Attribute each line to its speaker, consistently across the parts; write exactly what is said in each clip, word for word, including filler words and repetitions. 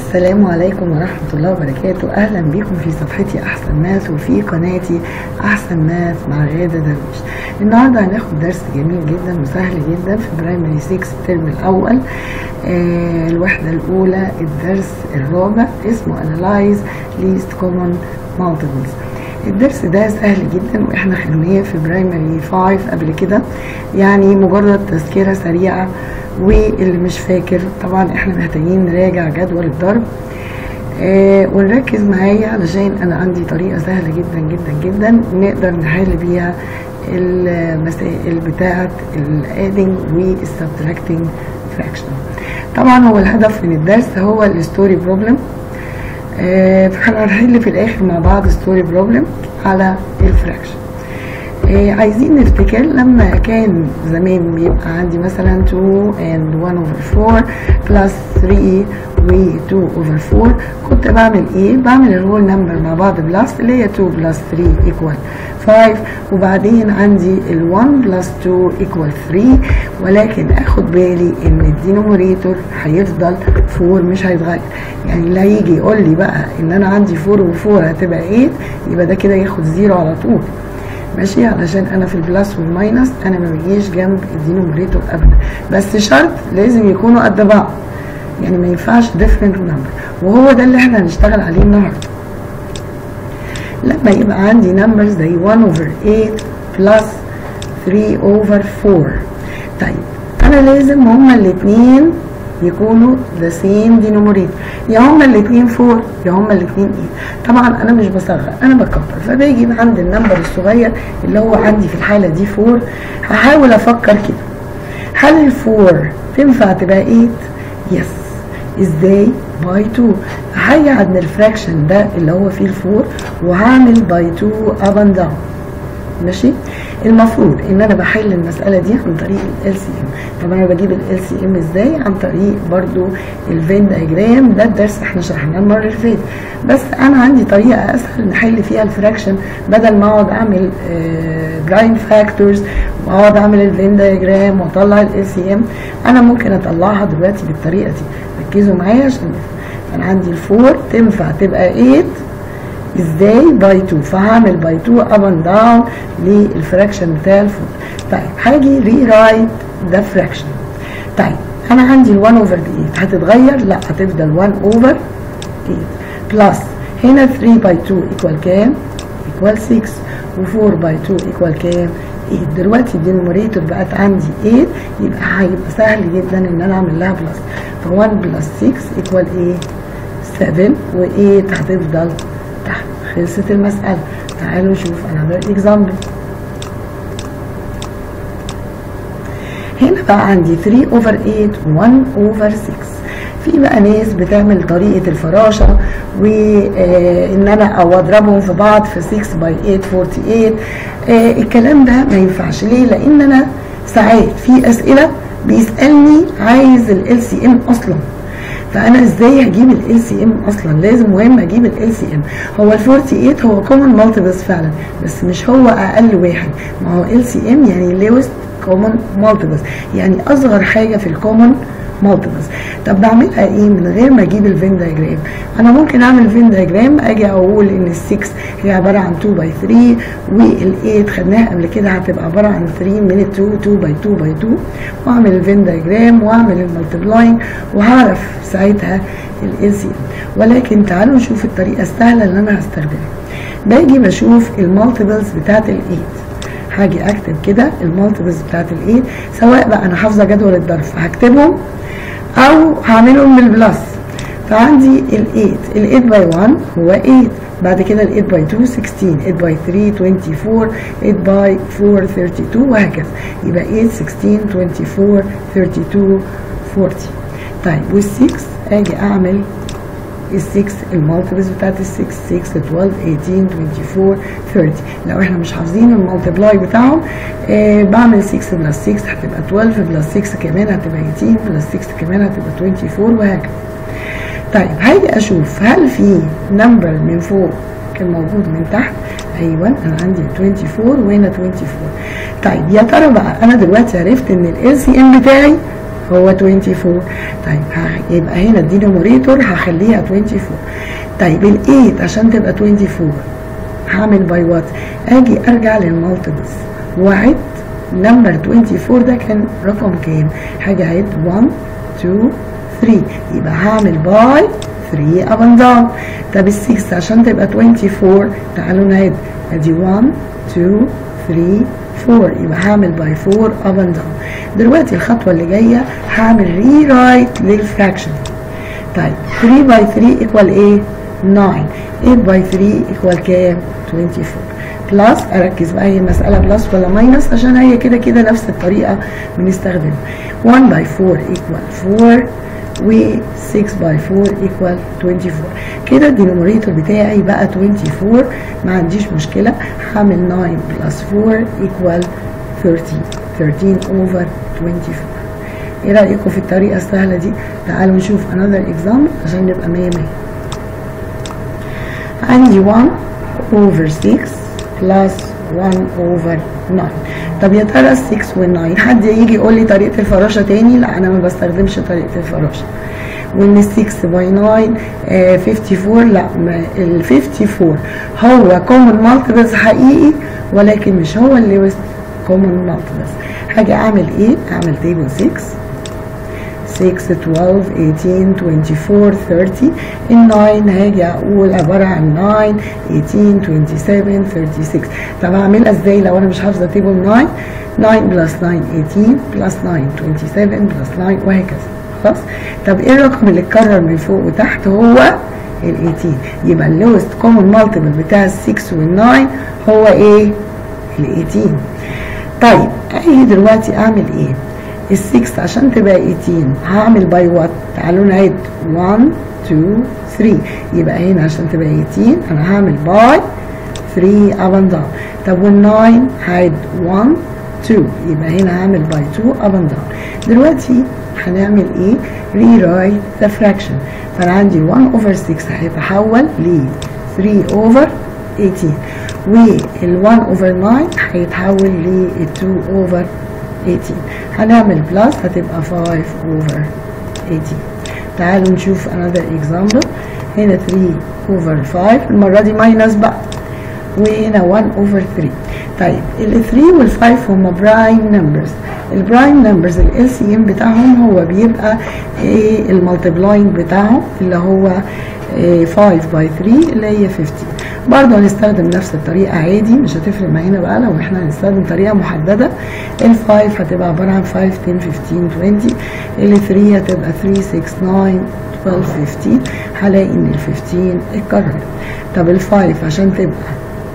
Speaker 1: السلام عليكم ورحمة الله وبركاته. أهلا بكم في صفحتي أحسن ماث وفي قناتي أحسن ماث مع غادة درويش. النهاردة هناخد درس جميل جدا وسهل جدا في برايمري ستة الترم الأول، آه الوحدة الأولى الدرس الرابع، اسمه Analyze Least Common Multiples. الدرس ده سهل جدا واحنا خدناه في برايمري خمسة قبل كده، يعني مجرد تذكرة سريعة، واللي مش فاكر طبعا احنا محتاجين نراجع جدول الضرب آه ونركز معايا علشان انا عندي طريقة سهلة جدا جدا جدا نقدر نحل بيها المسائل بتاعة الادنج والسبتراكتنج فراكشن. طبعا هو الهدف من الدرس هو الستوري بروبلم، فاحنا هنحل في الاخر مع بعض ستوري بروبلم على الفراكشن. آه عايزين نفتكر لما كان زمان بيبقى عندي مثلا اتنين and one over four plus three و two over four، كنت بعمل ايه؟ بعمل الهول نمبر مع بعض بلس اللي هي two plus three equal five، وبعدين عندي ال one plus two equal three، ولكن اخد بالي ان الدينوميريتور هيفضل four مش هيتغير. يعني اللي هيجي يقول لي بقى ان انا عندي four و four هتبقى eight، يبقى ده كده ياخد زيرو على طول، ماشي؟ علشان انا في البلس والماينس انا ما بجيش جنب الدينوميريتور ابدا، بس شرط لازم يكونوا قد بعض، يعني ما ينفعش different number، وهو ده اللي احنا هنشتغل عليه النهارده. لما يبقى عندي نمبر زي one over eight plus three over four، طيب انا لازم هما الاثنين يكونوا the same denominator، يا هما الاثنين four يا هما الاثنين eight. طبعا انا مش بصغر، انا بكبر، فباجي عند النمبر الصغير اللي هو عندي في الحاله دي four، هحاول افكر كده، هل ال four تنفع تبقى eight؟ يس. ازاي؟ باي two. هاجي عند الفراكشن ده اللي هو فيه الفور وهعمل باي two up and down، ماشي؟ المفروض ان انا بحل المساله دي عن طريق ال سي ام. طب انا بجيب ال سي ام ازاي؟ عن طريق برضو الفين دايجرام، ده الدرس احنا شرحناه المره اللي فاتت، بس انا عندي طريقه اسهل نحل فيها الفراكشن، بدل ما اقعد اعمل برايم فاكتورز واقعد اعمل الفين دايجرام واطلع ال سي ام، انا ممكن اطلعها دلوقتي بالطريقه دي. ركزوا معايا عشان نفهم. انا عندي الفور تنفع تبقى eight ازاي؟ باي two، فهعمل باي two اب اند داون للفراكشن بتاع الفور. طيب هاجي ري رايت ذا فراكشن. طيب انا عندي ال one over eight هتتغير؟ لا، هتفضل one over eight بلس هنا three by two equal كام؟ equal six، و four by two equal كام؟ eight. دلوقتي الدينوميريتور بقت عندي eight، يبقى هيبقى سهل جدا ان انا اعمل لها بلس، ف one plus six equal ايه؟ seven، و eight هتفضل تحت. خلصت المسألة. تعالوا نشوف another example. هنا بقى عندي three over eight و one over six. في بقى ناس بتعمل طريقة الفراشة وان انا او اضربهم في بعض في six by eight forty-eight. آه الكلام ده ما ينفعش. ليه؟ لان انا ساعات في اسئلة بيسألني عايز ال إل سي إم اصلا، فانا ازاي هجيب ال إل سي إم اصلا؟ لازم مهم اجيب ال إل سي إم. هو ال forty-eight هو common multiples فعلا، بس مش هو اقل واحد، ما هو إل سي إم يعني lowest common multiples، يعني اصغر حاجة في الكومن مالتيبلز. طب بعملها ايه من غير ما اجيب الفين دايجرام؟ انا ممكن اعمل فين دايجرام، اجي اقول ان ال six هي عباره عن two by three، وال eight خدناها قبل كده هتبقى عباره عن three من two two by two by two، واعمل الفين دايجرام واعمل المالتيبلاين وهعرف ساعتها ال إل سي إم. ولكن تعالوا نشوف الطريقه السهله اللي انا هستخدمها. باجي بشوف المالتيبلز بتاعت ال eight، هاجي اكتب كده المالتيبلز بتاعت ال eight، سواء بقى انا حافظه جدول الضرب فهكتبهم او هعملهم بالبلس. فعندي ال eight، ال eight by one هو eight، بعد كده ال eight by two sixteen، eight by three twenty-four، eight by four thirty-two، وهكذا. يبقى eight sixteen twenty-four thirty-two forty. طيب وال six اجي اعمل ال six المالتيبلز بتاعت ال six six twelve eighteen twenty-four thirty. لو احنا مش حافظين المالتيبلاي بتاعهم آه بعمل six بلس six هتبقى twelve بلس six كمان هتبقى eighteen بلس six كمان هتبقى twenty-four، وهكذا. طيب هاجي اشوف هل في نمبر من فوق كان موجود من تحت. ايوه انا عندي twenty-four وهنا twenty-four. طيب يا ترى بقى انا دلوقتي عرفت ان ال إل سي إم بتاعي هو أربعة وعشرين. طيب يبقى هنا الدينوميريتور هخليها أربعة وعشرين. طيب ال ثمانية عشان تبقى أربعة وعشرين هعمل باي وات؟ اجي ارجع للمالتيبلز واعد نمبر أربعة وعشرين ده كان رقم كام؟ هاجي اعد واحد اتنين تلاتة، يبقى هعمل باي تلاتة اب اند داون. طب ال ستة عشان تبقى أربعة وعشرين تعالوا نعد، ادي واحد اتنين تلاتة أربعة، يبقى هعمل باي أربعة اب اند داون. دلوقتي الخطوه اللي جايه هعمل ري رايت للفراكشن. طيب تلاتة باي تلاتة ايكوال ايه؟ تسعة. تمانية باي تلاتة ايكوال كام؟ أربعة وعشرين. بلس، اركز بقى هي مساله بلس ولا ماينس عشان هي كده كده نفس الطريقه بنستخدمها. واحد باي أربعة ايكوال أربعة و ستة باي أربعة ايكوال أربعة وعشرين. كده الدينوميريتور بتاعي بقى أربعة وعشرين، ما عنديش مشكله، هعمل تسعة بلس أربعة ايكوال تلاتاشر، تلاتاشر اوفر أربعة وعشرين. ايه رايكم في الطريقه السهله دي؟ تعالوا نشوف another example عشان نبقى مية مية. عندي واحد over ستة plus واحد over تسعة. طب يا ترى ال ستة وال تسعة حد يجي يقول لي طريقة الفراشة تاني؟ لا أنا ما بستخدمش طريقة الفراشة. وإن ستة باي تسعة آه أربعة وخمسين، لا ال أربعة وخمسين هو common multiples حقيقي ولكن مش هو اللي common multiples. هاجي أعمل إيه؟ أعمل table ستة ستة اتناشر تمنتاشر أربعة وعشرين تلاتين. ال تسعة هاجي اقول عباره عن تسعة تمنتاشر سبعة وعشرين ستة وثلاثين. طب هعملها ازاي لو انا مش حافظه تيبل تسعة؟ تسعة بلس تسعة تمنتاشر بلس تسعة سبعة وعشرين بلس تسعة وهكذا. خلاص. طب ايه الرقم اللي اتكرر من فوق وتحت؟ هو ال تمنتاشر. يبقى اللوست كومن مالتيبل بتاع ال ستة وال تسعة هو ايه؟ ال تمنتاشر. طيب اجي دلوقتي اعمل ايه؟ ال ستة عشان تبقى تمنتاشر هعمل باي وات؟ تعالوا نعد واحد اتنين تلاتة، يبقى هنا عشان تبقى تمنتاشر انا هعمل باي تلاتة اب اند داون. طب وال تسعة هعد واحد اتنين، يبقى هنا هعمل باي اتنين اب اند داون. دلوقتي هنعمل ايه؟ ري رايت ذا فراكشن. فانا عندي واحد اوفر ستة هيتحول ل تلاتة اوفر تمنتاشر، وال واحد اوفر تسعة هيتحول ل اتنين اوفر تمنتاشر. هنعمل بلس هتبقى خمسة اوفر تمنتاشر. تعالوا نشوف another example. هنا تلاتة اوفر خمسة، المرة دي ماينس بقى، وهنا واحد اوفر تلاتة. طيب ال تلاتة وال خمسة هما برايم نمبرز. البرايم نمبرز ال إل سي إم بتاعهم هو بيبقى ايه؟ المالتيبلاينج بتاعهم اللي هو إيه؟ خمسة باي تلاتة اللي هي خمسين. برضه هنستخدم نفس الطريقة عادي، مش هتفرق معانا بقى لو احنا هنستخدم طريقة محددة. ال خمسة هتبقى عبارة عن خمسة عشرة خمستاشر عشرين، ال تلاتة هتبقى تلاتة ستة تسعة تسعة اتناشر خمستاشر، هلاقي ان ال خمستاشر اتكررت. طب ال خمسة عشان تبقى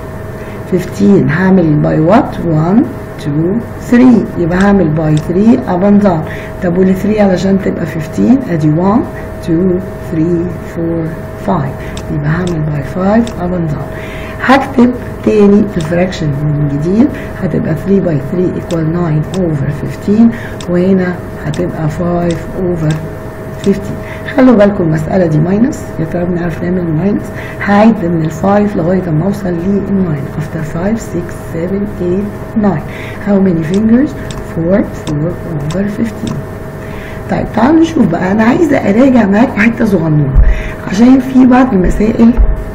Speaker 1: خمستاشر هعمل باي وات؟ واحد اتنين تلاتة، يبقى هعمل باي تلاتة اب اند داون. طب وال تلاتة علشان تبقى خمستاشر ادي واحد اتنين تلاتة أربعة خمسة، يبقى هعمل باي خمسة اب اند داون. هكتب تاني الفراكشن من جديد، هتبقى تلاتة باي تلاتة ايكوال تسعة اوفر خمستاشر، وهنا هتبقى خمسة اوفر خمستاشر. خلوا بالكم المسألة دي ماينس، يا ترى بنعرف نعمل ماينس؟ هعد من الخمسة لغاية اما اوصل للناين. after خمسة ستة سبعة تمنية تسعة. how many fingers؟ أربعة أربعة over خمستاشر. طيب تعالوا نشوف بقى، انا عايزه اراجع معاكم حته صغنونه عشان في بعض المسائل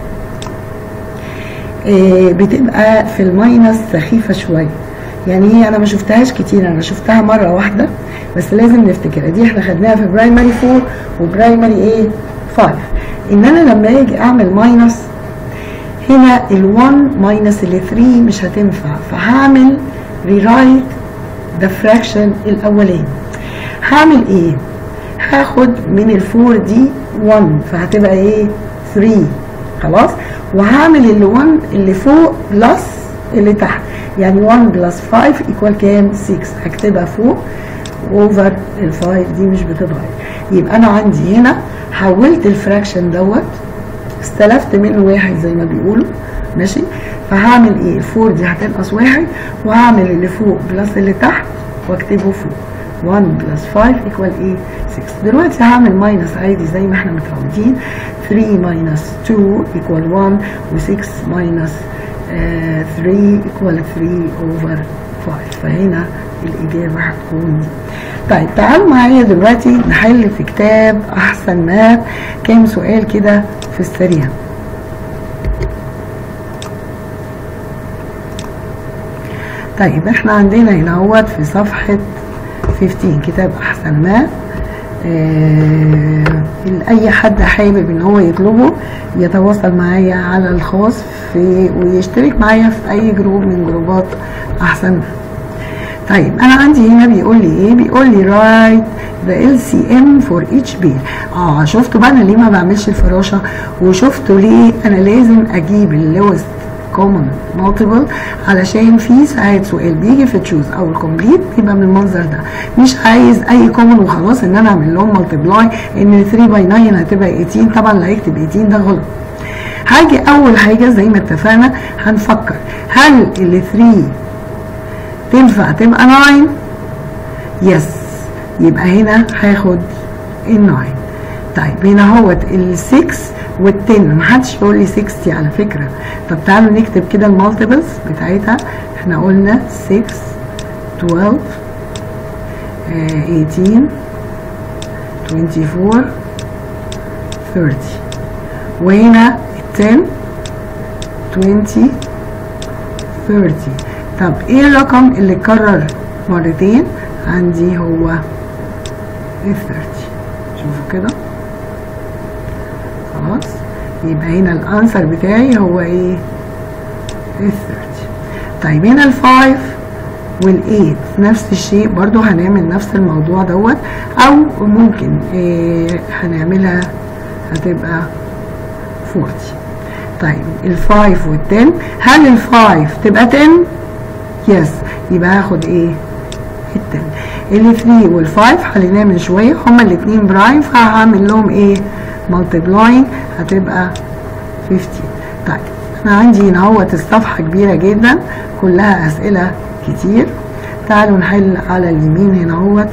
Speaker 1: آه بتبقى في الماينس سخيفه شويه. يعني هي انا ما شفتهاش كتير، انا شفتها مره واحده بس لازم نفتكرها. دي احنا خدناها في برايمري أربعة وبرايمري ايه؟ خمسة. ان انا لما اجي اعمل ماينس هنا ال1 ماينس ال تلاتة مش هتنفع، فهعمل ريرايت ذا فراكشن الاولاني. هعمل ايه؟ هاخد من الفور دي واحد فهتبقى ايه؟ تلاتة. خلاص. وهعمل اللي واحد اللي فوق بلس اللي تحت، يعني واحد بلس خمسة ايكوال كام؟ ستة. هكتبها فوق اوفر الخمسة دي مش بتتغير. يبقى انا عندي هنا حولت الفراكشن دوت، استلفت منه واحد زي ما بيقولوا، ماشي؟ فهعمل ايه؟ الفور دي هتنقص واحد، وهعمل اللي فوق بلس اللي تحت واكتبه فوق. واحد بلس خمسة ايكوال ايه؟ ستة. دلوقتي هعمل ماينس عادي زي ما احنا متعودين. تلاتة ماينس اتنين ايكوال واحد، و6 ماينس تلاتة ايكوال تلاتة اوفر خمسة. فهنا الاجابه هتكون دي. طيب تعالوا معايا دلوقتي نحل في كتاب احسن ماب كام سؤال كده في السريع. طيب احنا عندنا هنا اهوت في صفحة خمستاشر كتاب احسن ماب. اه اي حد حابب ان هو يطلبه يتواصل معايا على الخاص في ويشترك معايا في اي جروب من جروبات احسن ماب. طيب انا عندي هنا بيقول لي ايه؟ بيقول لي write the إل سي إم for each pair. اه شفتوا بقى انا ليه ما بعملش الفراشه، وشفتوا ليه انا لازم اجيب اللوست common multiple، علشان في ساعات سؤال بيجي في تشوز او الكومبليت بيبقى من المنظر ده، مش عايز اي common وخلاص ان انا اعمل لهم ملتبلاي ان ثلاثة باي تسعة هتبقى تمنتاشر. طبعا اللي هيكتب تمنتاشر ده غلط. هاجي اول حاجه زي ما اتفقنا هنفكر هل ال ثلاثة تنفع تبقى تسعة؟ يس، يبقى هنا هاخد ال تسعة. طيب هنا اهوت ال ستة وال عشرة، محدش يقول لي ستين على فكره. طب تعالوا نكتب كده المالتيبلز بتاعتها. احنا قلنا ستة اتناشر تمنتاشر اربعة وعشرين ثلاثين، وهنا عشرة عشرين ثلاثين. طب ايه الرقم اللي اتكرر مرتين عندي؟ هو ال ثلاثين. شوفوا كده خلاص، يبقى هنا الانسر بتاعي هو ايه؟ ال ثلاثين. طيب هنا ال خمسة وال تمانية نفس الشيء برضو، هنعمل نفس الموضوع دوت، او ممكن إيه هنعملها هتبقى أربعين. طيب ال خمسة وال عشرة، هل ال خمسة تبقى عشرة؟ يس، يبقى هاخد ايه؟ ال عشرة. ال ثلاثة وال خمسة حليناه من شويه، هما الاثنين برايم فهعمل لهم ايه؟ مالتيبلاين هتبقى خمستاشر. طيب انا عندي هنا اهوت الصفحه كبيره جدا كلها اسئله كتير. تعالوا نحل على اليمين هنا اهوت.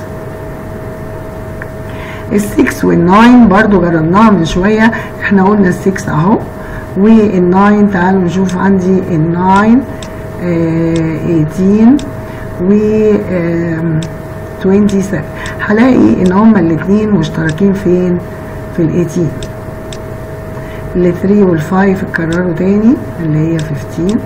Speaker 1: ال ستة وال تسعة برضو جربناها من شويه، احنا قلنا ال ستة اهو، وال تسعة تعالوا نشوف عندي ال تسعة تمنتاشر و سبعة وعشرين. هلاقي ان هما الاثنين مشتركين فين؟ في ال ثمانية عشر. ال ثلاثة وال خمسة اتكرروا تاني اللي هي خمستاشر.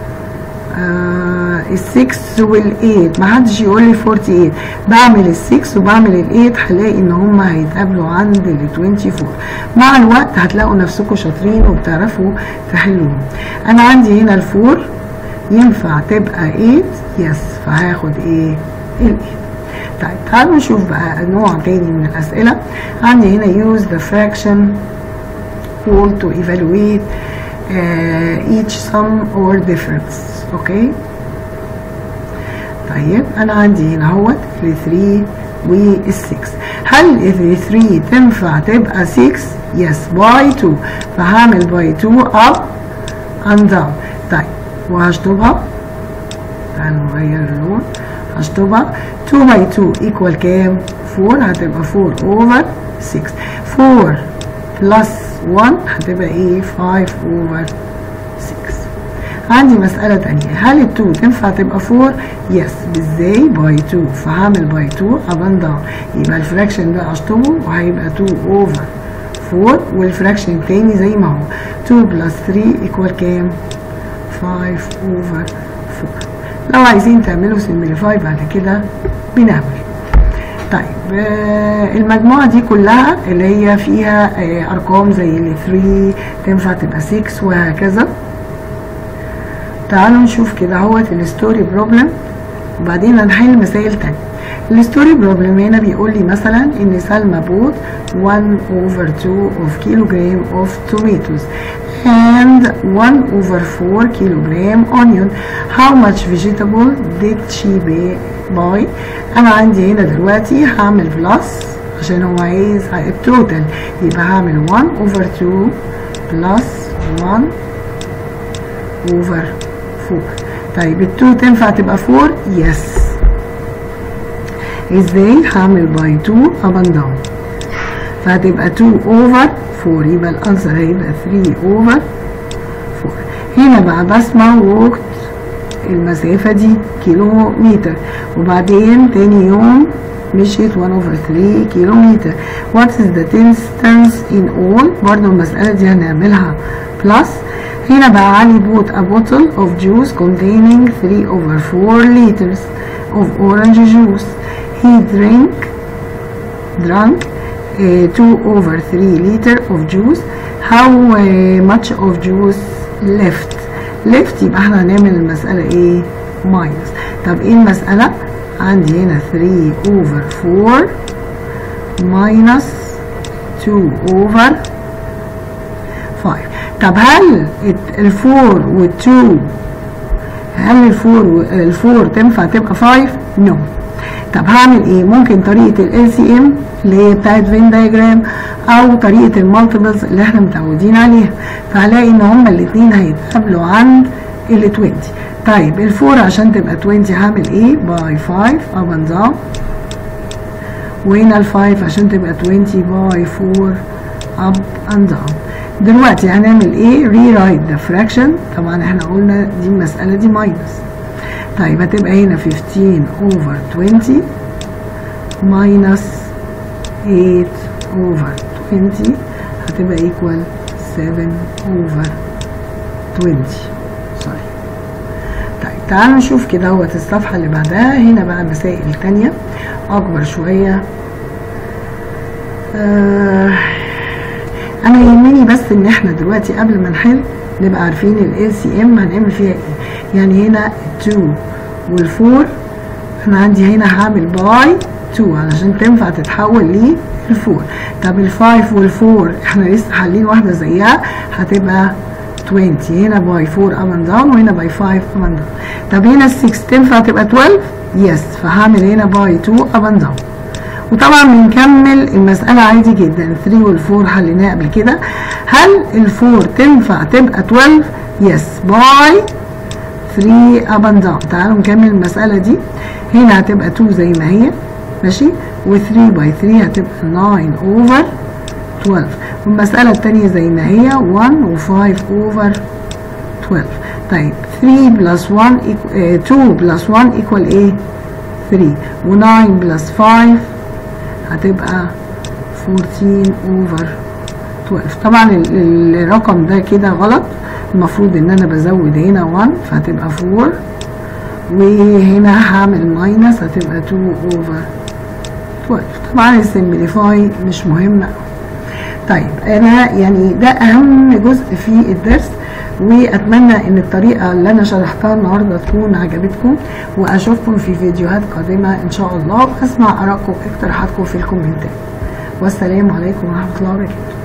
Speaker 1: آه ال ستة وال تمانية محدش يقول لي أربعة وأربعين، بعمل ال ستة وبعمل ال تمانية هلاقي ان هما هيتقابلوا عند ال أربعة وعشرين. مع الوقت هتلاقوا نفسكم شاطرين وبتعرفوا تحلوهم. انا عندي هنا ال أربعة ينفع تبقى تمانية؟ يس، فهاخد ايه؟ ال تمانية. طيب تعالوا نشوف بقى نوع تاني من الاسئله. عندي هنا use the fraction rule to evaluate uh, each sum or difference. اوكي، طيب انا عندي هنا اهوت ال ثلاثة وال ستة، هل ال ثلاثة تنفع تبقى ستة؟ يس، باي اتنين، فهعمل باي اتنين up and down. طيب وهشطبها، تعالوا نغير اللون، هشطبها اتنين باي اتنين equal كام؟ أربعة، هتبقى أربعة over ستة. أربعة plus واحد هتبقى ايه؟ خمسة over ستة. عندي مسألة تانية، هل ال اتنين تنفع تبقى أربعة؟ يس، ازاي؟ باي اتنين، فهعمل باي اتنين up and down، يبقى الفراكشن ده اشطبه وهيبقى اتنين over أربعة، والفراكشن التاني زي ما هو اتنين plus تلاتة equal كام؟ خمسة over أربعة. لو عايزين تعملوا سمبليفاي بعد كده بنعمل. طيب آه المجموعة دي كلها اللي هي فيها آه أرقام زي ال ثلاثة تنفع تبقى ستة وهكذا. تعالوا نشوف كده اهوت الستوري بروبلم وبعدين هنحل مسائل تانية. الستوري بروبلم هنا بيقول لي مثلا ان سلمى bought one over two of kilogram of tomatoes and one over four kilogram onion. How much vegetable did she buy? انا عندي هنا دلوقتي هعمل بلس عشان هو عايز التوتال، يبقى هعمل one over two plus one over four. طيب ال اتنين تنفع تبقى أربعة؟ يس. ازاي؟ هعمل باي اتنين up and down، فهتبقى اتنين over أربعة، يبقى الانسر هيبقى تلاتة over أربعة. هنا بقى بسمع وقت المسافة دي كيلو متر، وبعدين تاني يوم مشيت one over three كيلومتر. what is the distance in all؟ برضه المسألة دي هنعملها plus. هنا بقى علي bought a bottle of juice containing three over four liters of orange juice. he drank drank uh, two over three liter of juice. how uh, much of juice left؟ left يبقى احنا هنعمل المسألة ايه؟ minus. طب ايه المسألة؟ عندي هنا three over four minus two over five. طب هل الفور والتو هل الفور الفور تنفع تبقى five؟ نو. no. طب هعمل ايه؟ ممكن طريقة ال إل سي إم اللي هي بتاعت فين دايجرام او طريقة المالتيبلز اللي احنا متعودين عليها، فهلاقي ان هما الاتنين هيتقابلوا عند ال عشرين. طيب الفور عشان تبقى عشرين هعمل ايه؟ باي five up and down، وهنا الفايف عشان تبقى عشرين باي four up and down. دلوقتي هنعمل ايه؟ rewrite the fraction. طبعا احنا قلنا دي المسألة دي ماينس. طيب هتبقى هنا fifteen over twenty minus eight over twenty هتبقى equal seven over twenty. سوري. طيب تعالوا نشوف كده اهوت الصفحة اللي بعدها. هنا بقى مسائل تانية اكبر شوية. آه انا يهمني بس ان احنا دلوقتي قبل ما نحل نبقى عارفين ال إل سي إم هنعمل فيها ايه. يعني هنا two وال four انا عندي هنا هعمل باي two علشان تنفع تتحول لل four. طب ال five وال four احنا لسه حالين واحده زيها هتبقى twenty. هنا باي four up and down وهنا باي five up and down. طب هنا ال six تنفع تبقى twelve؟ يس. فهعمل هنا باي two up and down. وطبعا بنكمل المسألة عادي جدا. three وال four حليناها قبل كده. هل ال four تنفع تبقى twelve؟ يس. باي three up and down. تعالوا نكمل المسألة دي. هنا هتبقى two زي ما هي ماشي، و three باي three هتبقى nine over twelve. والمسألة التانية زي ما هي one و five over twelve. طيب three plus one equal two plus one equal ايه؟ three. و nine plus five هتبقى fourteen over twelve. طبعا الرقم ده كده غلط، المفروض ان انا بزود هنا one فهتبقى four، وهنا هعمل ماينس هتبقى two over twelve. طبعا السمبليفاي مش مهم. طيب انا يعني ده اهم جزء في الدرس، واتمنى ان الطريقه اللي انا شرحتها النهارده تكون عجبتكم، واشوفكم في فيديوهات قادمه ان شاء الله، واسمع ارائكم واقتراحاتكم في الكومنتات. والسلام عليكم ورحمه الله وبركاته.